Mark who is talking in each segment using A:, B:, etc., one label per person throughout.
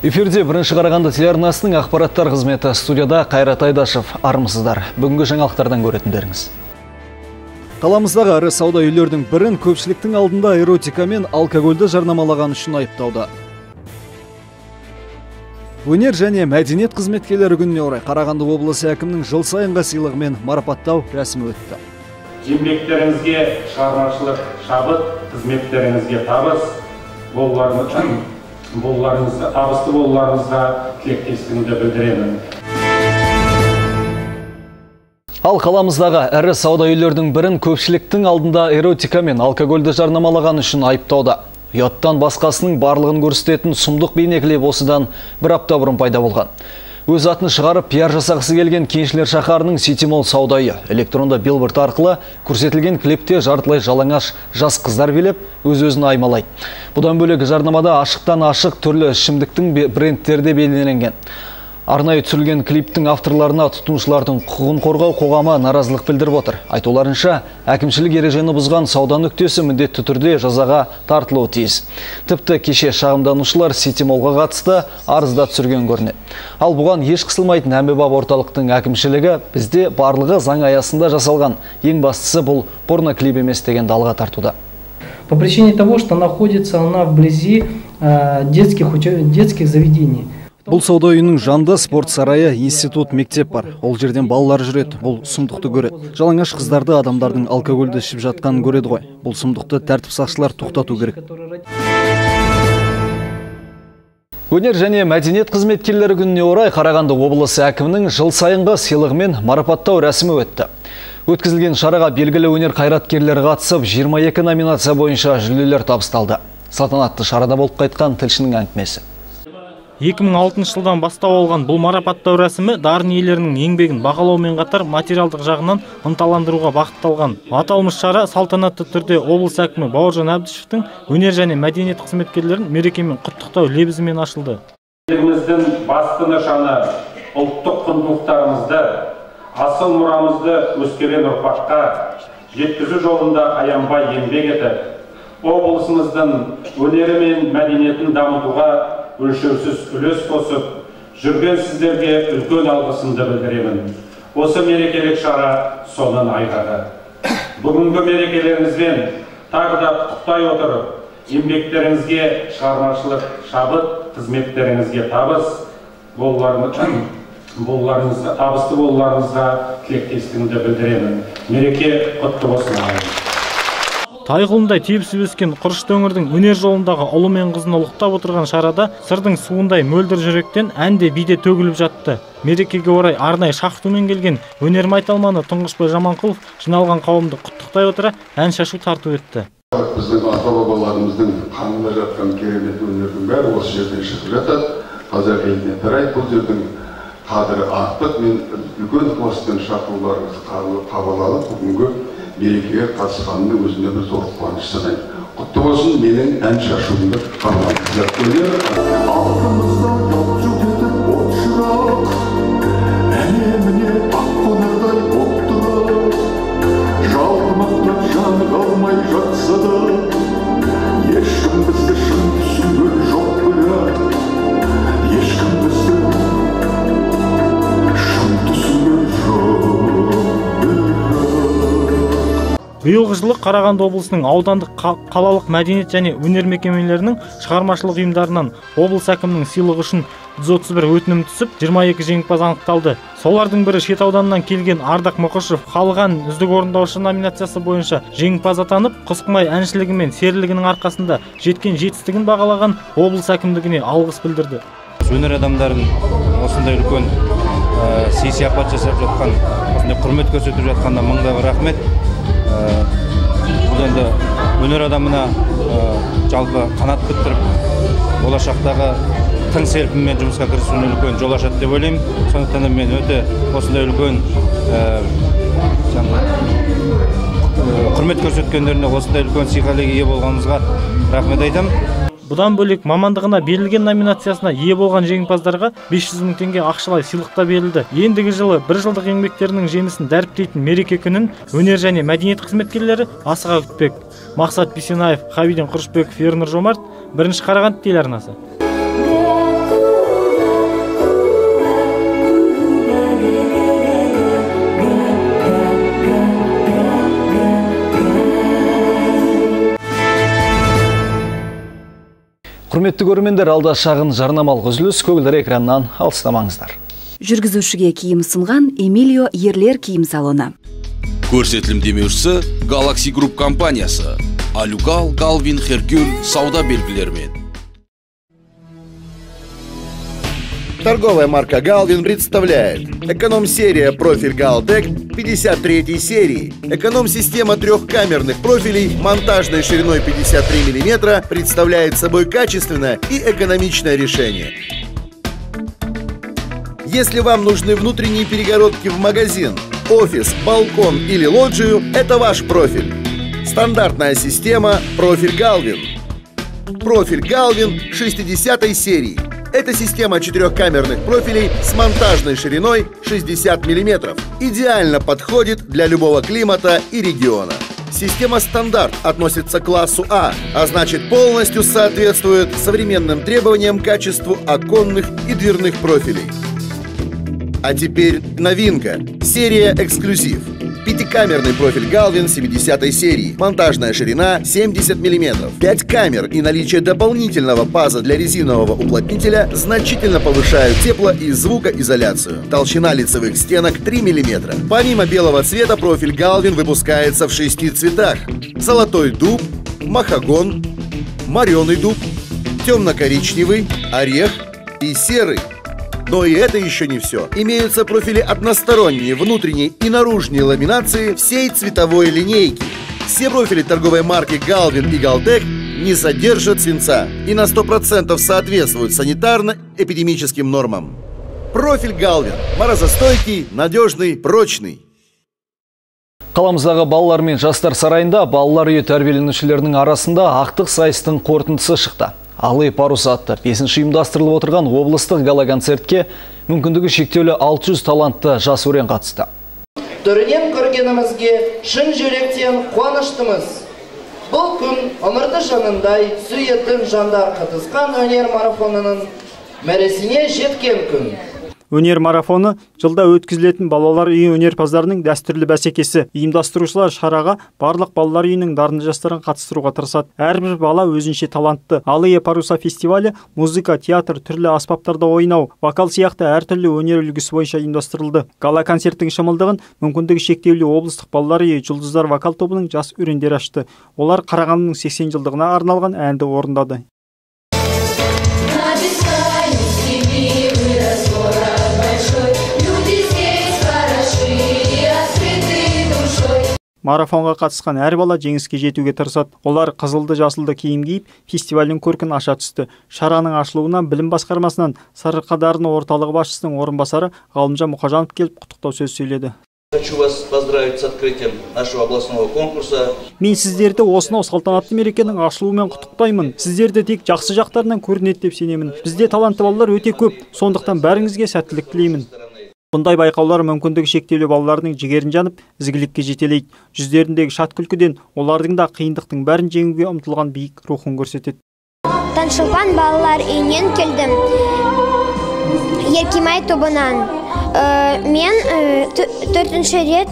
A: Эфирде бірінші Қарағанды телеарнасының ақпараттар қызметі, студияда Қайрат Айдашев. Армысыздар. Бүгінгі жаңалықтардан көретіндеріңіз. Қаламыздағы ірі сауда үйлердің бірін көпшіліктің алдында эротика мен алкогольді жарнамалаған үшін айыптауда. Өнер және мәдениет қызметкерлері күніне орай Қарағанды облысы әкімінің жыл сайынғы сыйлығымен марапаттау рәсімі өтті.
B: Еңбектеріңізге шығармашылық шабыт, қызметтеріңізге табыс, табысты болуларыңызға тілектестігімді білдіремін.
A: Ал қаламыздағы ірі сауда үйлердің бірін көпшіліктің алдында эротика мен алкогольді жарнамалаған үшін айыптауда. Ұяттан басқасының барлығын көрсететін сұмдық бейнеклип осыдан бір апта бұрын пайда болған. Өз атын шығарып пиар жасағысы келген Кеншілер шаһарының Сити Молл сауда үйі электронды билборд арқылы көрсетілген клипте жартылай жалаңаш жас қыздар билеп, өз-өзін аймалайды. Бұдан бөлек жарнамада ашықтан ашық түрлі ішімдіктің брендтері де белгіленген. Арнайы түсірілген клиптің авторларына тұтынушылардың құқығын қорғау қоғамы наразылық білдіріп отыр. Айтуларынша, әкімшілік ережені бұзған сауда нүктесі міндетті түрде жазаға тартылуы тиіс. Тіпті кеше шағымданушылар Сити Моллға қатысты арызда түсірген көрінеді. Ал бұған еш қысылмайтын әмбебап орталықтың әкімшілігі бізде барлығы заң аясында жасалған. Ең бастысы бұл порноклип емес деген далға тартуда.
C: По причине того, что находится она вблизи детских заведений.
A: Бұл сауда үйінің жанында спорт сарайы, институт, мектеп бар. Ол жерден балалар жүреді, бұл сұмдықты көреді. Жалаңаш қыздарды адамдардың алкогольді ішіп жатқанын көреді ғой. Бұл сұмдықты тәртіп сақшылар тоқтату керек. Өнер және мәдениет қызметкерлері күніне орай Қарағанды облысы әкімінің жыл сайынғы сыйлығымен марапаттау рәсімі өтті. Өткізілген шараға белгілі өнер қайраткерлері қатысып, 22 номинация бойынша жүлделер табысталды. Салтанатты шарада болып қайтқан тілшінің әңгімесі.
D: 2006 жылдан бастау алған бұл марапаттау рәсімі дарын иелерінің еңбегін бағалаумен қатар материалдық жағынан ынталандыруға бағытталған. Аталмыш шара салтанатты түрде облыс әкімі Бауыржан Әбдішевтің өнер және мәдениет қызметкерлерін мерекемен құттықтау лебізімен ашылды.
B: Еліміздің басты нышаны ұлттық құндылықтарымызды, асыл мұрамызды өскелең ұрпаққа жеткізу жолында аянбай еңбек етіп, облысымыздың өнері мен мәдениетін дамытуға өлшеусіз үлес қосып, жүрген сіздерге үлкен алғысымды білдіремін. Осы мерекелік шара соның айғағы. Бүгінгі мерекелеріңізбен тағы да құттықтай отырып, еңбектеріңізге шығармашылық шабыт, қызметтеріңізге табыс, табысты болуларыңызға тілектестігімді білдіремін. Мереке құтты болсын.
D: Тайғұлындай тепсіп өскен Құрышты өңірдің өнер жолындағы ұлы мен қызын ұлықтап отырған шарада сырдың суындай мөлдір жүректен әнде биде төгіліп жатты. Мерекеге орай арнайы шақыртумен келген өнер майталманы Тұңғышбай Жаманқұлов жиналған қауымды құттықтай отыра ән шашу тарту етті.
E: Біздің ата-бабаларымыздың қанында жатқан керемет өнердің бәрі осы жерден шығып жатады. Қазақ еліне тарайды. Бұл жердің қадірі артық. Мен үлкен ықыласпен шақыруларыңызды қабыл алып, бүгінгі мерекеге қатысқанымның өзіне бір зор қуаныш санаймын. Құтты болсын, менің ән шашуымды
D: Биылғы жылы Қарағанды облысының аудандық қалалық мәдениет және өнер мекемелерінің шығармашылық ұйымдарынан облыс әкімінің сыйлығы үшін 131 өтінім түсіп, 22 жеңімпаз анықталды. Солардың бірі шет ауданынан келген Ардақ Мұқышев халық ән үздік орындаушы номинациясы бойынша жеңімпаз атанып, Құсқымай әншілігі мен серілігінің арқасында жеткен жетістігін бағалаған облыс әкімдігіне алғыс білдірді.
F: Өнер адамдарын осындай үлкен сый-сияпат жасап жатқан, осындай құрмет көрсетіп жатқанда мыңдаған рахмет. Бұл енді өнер адамына жалпы қанат бітіріп, болашақтағы тың серпінмен жұмысқа кірісуіне үлкен жол ашады деп ойлаймын. Сондықтан мен өте осындай үлкен құрмет көрсеткендеріне, осындай үлкен сыйға ие болғаныңызға рахмет айтамын.
D: Бұдан бөлек мамандығына берілген номинациясына ие болған жеңімпаздарға 500 мың теңге ақшалай сыйлық та берілді. Ендігі жылы бір жылдық еңбектерінің жемісін дәріптейтін мереке күнін өнер және мәдениет қызметкерлері асыға күтпек. Мақсат Бисенаев, Хабиден Құрышбеков, Ернұр Жомарт, бірінші Қарағанды телеарнасы.
A: Құрметті көрермендер, алда шағын жарнамалық үзіліс, көгілдір экраннан алыстамаңыздар.
G: Жүргізушіге киім ұсынған Эмилио ерлер киім салоны.
H: Көрсетілім демеушісі Galaxy Group компаниясы. Алюгал, Галвин, Херкюль сауда белгілерімен.
I: Торговая марка Galvin представляет эконом-серия профиль Galtec 53 серии. Эконом-система трехкамерных профилей монтажной шириной 53 мм представляет собой качественное и экономичное решение. Если вам нужны внутренние перегородки в магазин, офис, балкон или лоджию, это ваш профиль. Стандартная система профиль Galvin. Профиль Galvin 60 серии. Это система четырехкамерных профилей с монтажной шириной 60 мм. Идеально подходит для любого климата и региона. Система стандарт относится к классу А, а значит полностью соответствует современным требованиям к качеству оконных и дверных профилей. А теперь новинка. Серия эксклюзив. Пятикамерный профиль Galvin 70 серии. Монтажная ширина 70 мм. 5 камер и наличие дополнительного паза для резинового уплотнителя значительно повышают тепло- и звукоизоляцию. Толщина лицевых стенок 3 мм. Помимо белого цвета, профиль Galvin выпускается в 6 цветах. Золотой дуб, махагон, мореный дуб, темно-коричневый, орех и серый. Но и это еще не все. Имеются профили односторонние, внутренней и наружной ламинации всей цветовой линейки. Все профили торговой марки Galvin и Galtec не содержат свинца и на 100% соответствуют санитарно-эпидемическим нормам. Профиль Galvin – морозостойкий, надежный, прочный.
A: Қаламыздағы балалар мен жастар сарайында балалар үйі тәрбиеленушілерінің арасында ақтық сайыстың қорытындысы шықты. Алы парус атты 5-ші ұйымдастырылып отырған облыстық гала-концертке мүмкіндігі шектеулі 600 талантты жас өрен қатысты.
J: Түрінен көргенімізге шын жүректен қуаныштымыз. Бұл күн ымырты жанындай сүйетін жандар қатысқан өнер марафонының мәресіне жеткен күн.
D: Өнер марафоны жылда өткізілетін балалар үйі өнерпаздарының дәстүрлі бәсекесі. Ұйымдастырушылар шараға барлық балалар үйінің дарынды жастарын қатыстыруға тырысады. Әрбір бала өзінше талантты. Алые паруса фестивалі музыка, театр, түрлі аспаптарда ойнау, вокал сияқты әртүрлі өнер үлгісі бойынша ұйымдастырылды. Гала-концерттің шымылдығын мүмкіндігі шектеулі облыстық балалар үйі жұлдыздар вокал тобының жас өрендері ашты. Олар Қарағандының 80 жылдығына арналған әнді орындады. Марафонға қатысқан әр бала жеңіске жетуге тырысады. Олар қызылды жасылды киім киіп, фестивалдің көркін аша түсті. Шараның ашылуына білім басқармасынан Сарыарқа дарыны орталығы басшысының орынбасары Ғалымжан Мұқажанов келіп құттықтау сөз сөйледі.
K: Хочу вас поздравить с открытием нашего областного конкурса.
D: Мен сіздерді осынау салтанатты мерекенің ашылуымен құттықтаймын. Сіздерді тек жақсы жақтарынан көрінеді деп сенемін. Бізде талантты балалар өте көп, сондықтан бәріңізге сәттілік тілеймін. Бұндай байқаулар мүмкіндігі шектеулі балалардың жігерін жанып, ізгілікке жетелейді. Жүздеріндегі шат күлкіден олардың да қиындықтың бәрін жеңуге ұмтылған биік рухын көрсетеді.
L: Таңшолпан балалар үйінен келдім. Еркемай тобынан. Мен 4-ші рет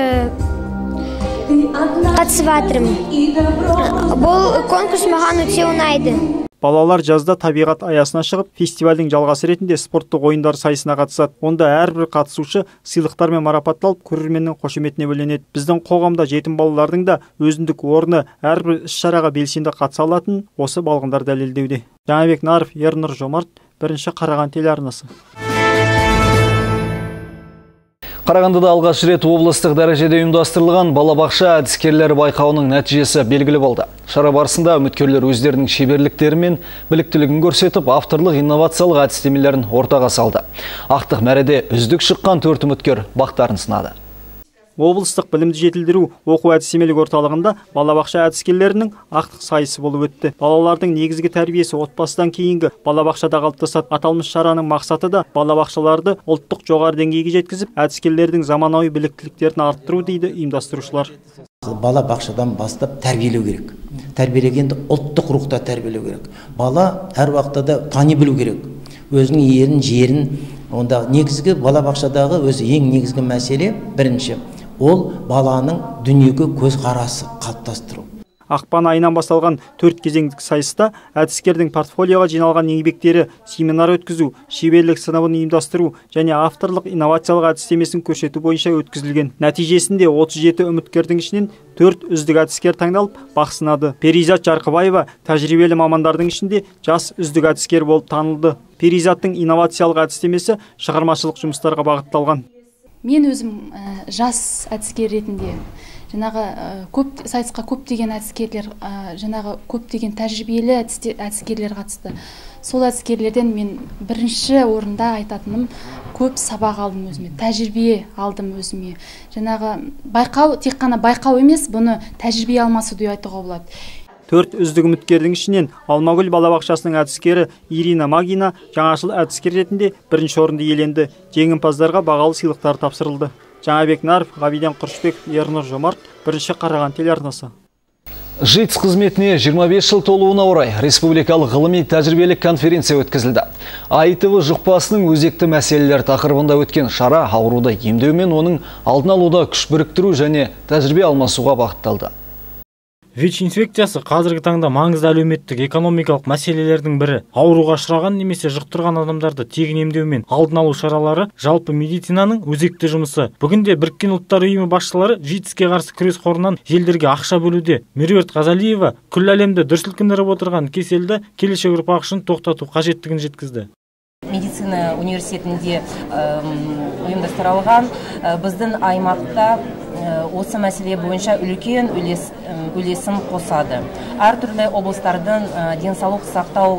L: қатысып жатырмын. Бұл конкурс маған өте ұнайды.
D: Балалар жазда табиғат аясына шығып, фестивальдің жалғасы ретінде спорттық ойындар сайысына қатысады. Онда әрбір қатысушы сыйлықтармен марапатталып, көрерменнің қошеметіне бөленеді. Біздің қоғамда жетім балалардың да өзіндік орны, әрбір іс-шараға белсенді қатыса алатын осы балғындар дәлелдеуде. Жаңабек Наров, Ернұр Жомарт, 1-ші Қараған телеарнасы.
A: Қарағандыда алғаш рет облыстық дәрежеде ұйымдастырылған балабақша әдіскерлері байқауының нәтижесі белгілі болды. Шара барысында үміткерлер өздерінің шеберліктері мен біліктілігін көрсетіп, авторлық инновациялық әдістемелерін ортаға салды. Ақтық мәреде үздік шыққан 4 үміткер бақтарын сынады.
D: Облыстық білімді жетілдіру оқу әдістемелік орталығында балабақша әдіскерлерінің ақтық сайысы болып өтті. Балалардың негізгі тәрбиесі отбасыдан кейінгі балабақшада қалыптасады. Аталмыш шараның мақсаты да балабақшаларды ұлттық жоғары деңгейге жеткізіп, әдіскерлердің заманауи біліктіліктерін арттыру дейді ұйымдастырушылар.
M: Балабақшадан бастап тәрбиелеу керек. Тәрбиелегенде ұлттық рухта тәрбиелеу керек. Бала әр уақытта да тани білу керек. Өзінің ерін, жерін, онда негізгі балабақшадағы өзі ең негізгі мәселе бірінші. Ол баланың дүниеге көз қарасы қалыптастыру.
N: Ақпан айынан басталған 4 кезеңдік сайыста әдіскердің портфолиоға жиналған еңбектері, семинар өткізу, шеберлік сыныбын ұйымдастыру және авторлық инновациялық әдістемесін көрсету бойынша өткізілген. Нәтижесінде 37 үміткердің ішінен 4 үздік әдіскер таңдалып, бақ сынады. Перизат Жарқыбаева тәжірибелі мамандардың ішінде жас үздік әдіскер болып танылды. Перизаттың инновациялық әдістемесі шығармашылық жұмыстарға бағытталған.
O: Мен өзім жас әдіскер ретінде сайысқа көптеген әдіскерлер, көптеген тәжірибелі әдіскерлер қатысты. Сол әдіскерлерден мен бірінші орында айтатыным, көп сабақ алдым өзіме, тәжірибе алдым өзіме. Байқау, тек қана байқау емес, бұны тәжірибе алмасы деп айтуға болады.
N: 4 үздік үміткердің ішінен Алмагүл балабақшасының әдіскері Ирина Магина жаңашыл әдіскер ретінде бірінші орынды иеленді. Жеңімпаздарға бағалы сыйлықтар тапсырылды. Жаңабек Нарып, Ғабиден Құрышбек, Ернұр Жомарт, бірінші Қараған телеарнасы.
A: ЖИТС қызметіне 25 жыл толуына орай республикалық ғылыми тәжірибелік конференция өткізілді. АИТВ жұқпасының өзекті мәселелер тақырыбында өткен шара ауруды емдеу мен оның алдын алуда күш біріктіру және тәжірибе алмасуға бағытталды.
D: ВИЧ инфекциясы қазіргі таңда маңызды әлеуметтік экономикалық мәселелердің бірі. Ауруға ұшыраған немесе жұқтырған адамдарды тегін емдеу мен алдын алу шаралары жалпы медицинаның өзекті жұмысы. Бүгінде Біріккен ұлттар ұйымы басшылары ЖИТСке қарсы күрес қорынан елдерге ақша бөлуде. Меруерт Ғазалиева күллі әлемді дүр сілкіндіріп отырған кеселді келешек ұрпақ үшін тоқтату қажеттігін жеткізді.
P: Медицина университетінде ұйымдастырылған біздің аймақта осы мәселе бойынша үлкен үлесін қосады. Әртүрлі облыстардың денсаулық сақтау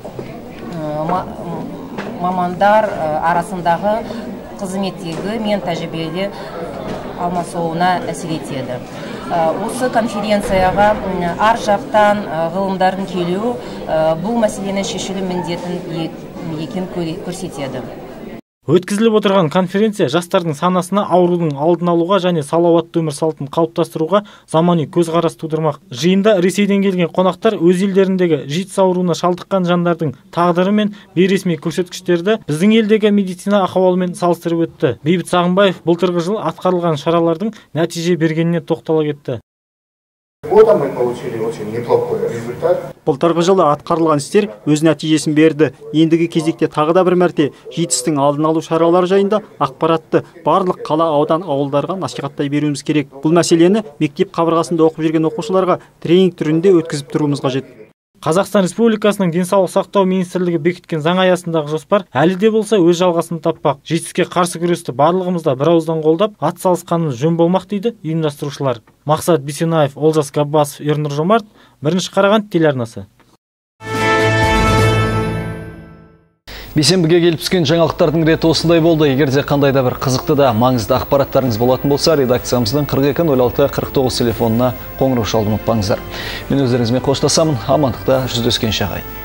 P: мамандар арасындағы қызметтегі мен тәжірибелі алмасуына әсер етеді. Осы конференцияға ар жақтан ғылымдардың келуі бұл мәселені шешілу міндетін екен көрсетеді.
D: Өткізіліп отырған конференция жастардың санасына аурудың алдын алуға және салауатты өмір салтын қалыптастыруға замани көзқарас тудырмақ. Жиында Ресейден келген қонақтар өз елдеріндегі ЖИТС ауруына шалдыққан жандардың тағдыры мен бейресми көрсеткіштерді біздің елдегі медицина ахуалымен салыстырып өтті. Бейбіт Сағынбаев былтырғы жыл атқарылған шаралардың нәтиже бергеніне тоқтала кетті.
N: Былтырғы жылы атқарылған істер өз нәтижесін берді. Ендігі кезекте тағы да бір мәрте ЖИТСтің алдын алу шаралары жайында ақпаратты барлық қала, аудан, ауылдарға насихаттай беруіміз керек. Бұл мәселені мектеп қабырғасында оқып жүрген оқушыларға тренинг түрінде өткізіп тұруымыз қажет.
D: Қазақстан Республикасының денсаулық сақтау министрлігі бекіткен заң аясындағы жоспар әлі де болса өз жалғасын таппақ. ЖИТСке қарсы күресті барлығымызда бір ауыздан қолдап, атсалысқанымыз жөн болмақ дейді ұйымдастырушылар. Мақсат Бисенаев, Олжас Габбасов, Ернұр Жомарт, бірінші Қараған телеарнасы.
A: Бейсенбіге келіп түскен жаңалықтардың реті осындай болды. Егерде қандай да бір қызықты да маңызды ақпараттарыңыз болатын болса, редакциямыздың 42-06-49 телефонына қоңырау шалуды ұмытпаңыздар. Мен өздеріңізбен қоштасамын. Амандықта жүздескенше ағайын.